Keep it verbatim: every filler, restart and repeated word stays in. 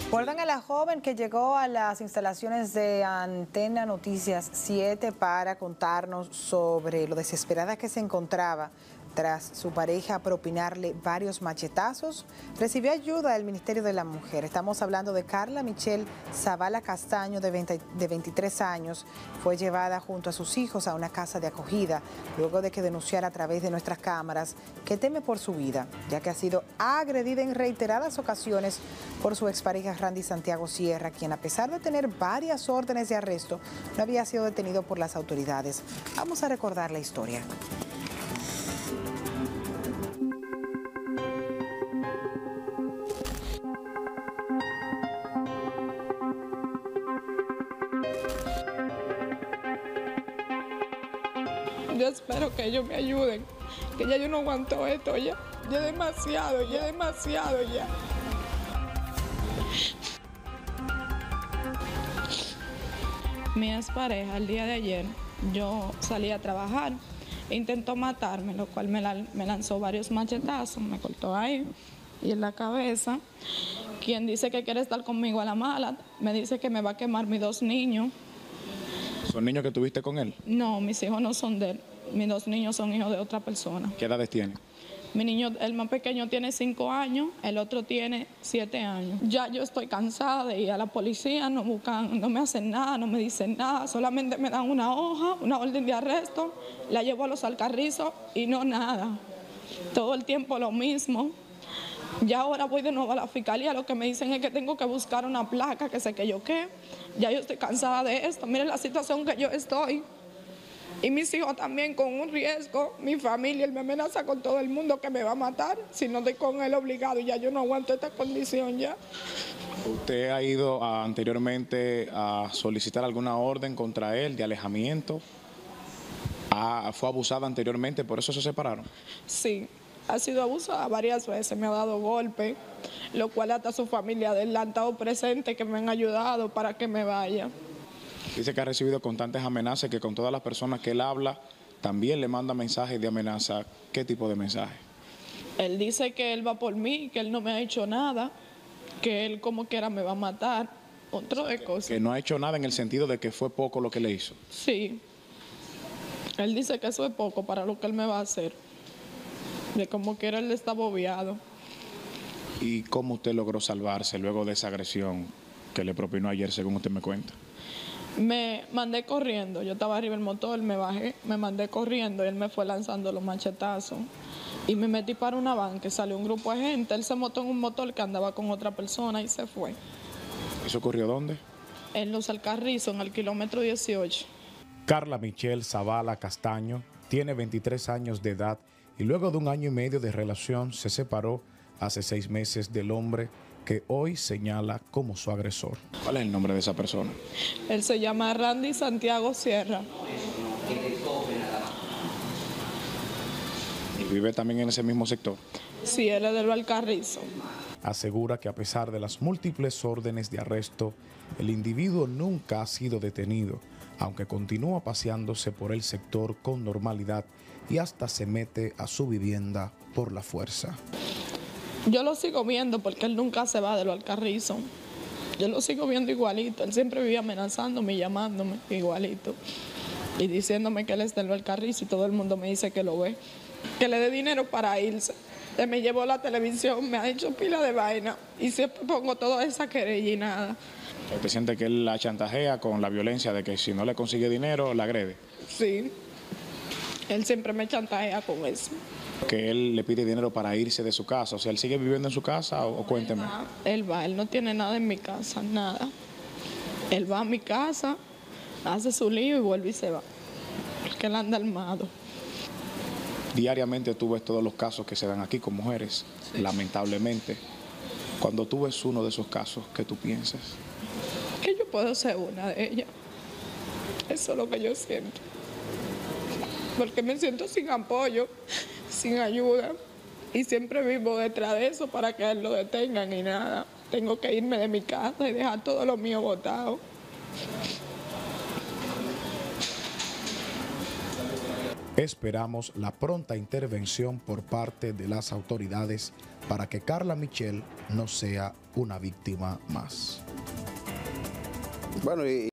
Recuerdan a la joven que llegó a las instalaciones de Antena Noticias siete para contarnos sobre lo desesperada que se encontraba tras su pareja propinarle varios machetazos. Recibió ayuda del Ministerio de la Mujer. Estamos hablando de Carla Michelle Zavala Castaño, de, veinte, de veintitrés años. Fue llevada junto a sus hijos a una casa de acogida luego de que denunciara a través de nuestras cámaras que teme por su vida, ya que ha sido agredida en reiteradas ocasiones por su expareja Randy Santiago Sierra, quien a pesar de tener varias órdenes de arresto, no había sido detenido por las autoridades. Vamos a recordar la historia. Yo espero que ellos me ayuden, que ya yo no aguanto esto ya, ya demasiado, ya demasiado ya. Mi expareja el día de ayer, yo salí a trabajar, intentó matarme, lo cual me, la, me lanzó varios machetazos, me cortó ahí y en la cabeza. Quien dice que quiere estar conmigo a la mala, me dice que me va a quemar mis dos niños. ¿Son niños que tuviste con él? No, mis hijos no son de él. Mis dos niños son hijos de otra persona. ¿Qué edades tienen? Mi niño, el más pequeño tiene cinco años, el otro tiene siete años. Ya yo estoy cansada de ir a la policía, no buscan, no me hacen nada, no me dicen nada, solamente me dan una hoja, una orden de arresto, la llevo a los Alcarrizos y no nada. Todo el tiempo lo mismo. Ya ahora voy de nuevo a la fiscalía, lo que me dicen es que tengo que buscar una placa, que sé que yo qué. Ya yo estoy cansada de esto, miren la situación que yo estoy. Y mis hijos también con un riesgo, mi familia, él me amenaza con todo el mundo que me va a matar si no estoy con él obligado. Ya yo no aguanto esta condición ya. ¿Usted ha ido a, anteriormente a solicitar alguna orden contra él de alejamiento? ¿Ha, ¿Fue abusada anteriormente, por eso se separaron? Sí. Ha sido abusada varias veces, me ha dado golpes, lo cual hasta su familia de él han estado presentes, que me han ayudado para que me vaya. Dice que ha recibido constantes amenazas, que con todas las personas que él habla también le manda mensajes de amenaza. ¿Qué tipo de mensajes? Él dice que él va por mí, que él no me ha hecho nada, que él como quiera me va a matar, otro de cosas. Que no ha hecho nada en el sentido de que fue poco lo que le hizo. Sí, él dice que eso es poco para lo que él me va a hacer. De como quiera él está bobeado. ¿Y cómo usted logró salvarse luego de esa agresión que le propinó ayer, según usted me cuenta? Me mandé corriendo, yo estaba arriba del motor, me bajé, me mandé corriendo y él me fue lanzando los machetazos. Y me metí para una banca, salió un grupo de gente, él se montó en un motor que andaba con otra persona y se fue. ¿Eso ocurrió dónde? En Los Alcarrizos, en el kilómetro dieciocho. Carla Michelle Zavala Castaño tiene veintitrés años de edad y luego de un año y medio de relación se separó hace seis meses del hombre que hoy señala como su agresor. ¿Cuál es el nombre de esa persona? Él se llama Randy Santiago Sierra. ¿Y vive también en ese mismo sector? Sí, él es de Los Alcarrizos. Asegura que a pesar de las múltiples órdenes de arresto, el individuo nunca ha sido detenido, aunque continúa paseándose por el sector con normalidad y hasta se mete a su vivienda por la fuerza. Yo lo sigo viendo porque él nunca se va de Los Alcarrizos. Yo lo sigo viendo igualito. Él siempre vivía amenazándome y llamándome igualito. Y diciéndome que él es de Los Alcarrizos y todo el mundo me dice que lo ve. Que le dé dinero para irse. Él me llevó la televisión, me ha hecho pila de vaina y siempre pongo toda esa querella y nada. ¿Usted siente que él la chantajea con la violencia de que si no le consigue dinero, la agrede? Sí. Él siempre me chantajea con eso. Que él le pide dinero para irse de su casa. O sea, ¿él sigue viviendo en su casa o, o cuénteme? Él va, él va, él no tiene nada en mi casa, nada. Él va a mi casa, hace su lío y vuelve y se va. Porque él anda armado. Diariamente tú ves todos los casos que se dan aquí con mujeres, sí. Lamentablemente. Cuando tú ves uno de esos casos, ¿qué tú piensas? Que yo puedo ser una de ellas. Eso es lo que yo siento. Porque me siento sin apoyo, sin ayuda. Y siempre vivo detrás de eso para que él lo detengan y nada. Tengo que irme de mi casa y dejar todo lo mío botado. Esperamos la pronta intervención por parte de las autoridades para que Carla Michelle no sea una víctima más. Bueno, y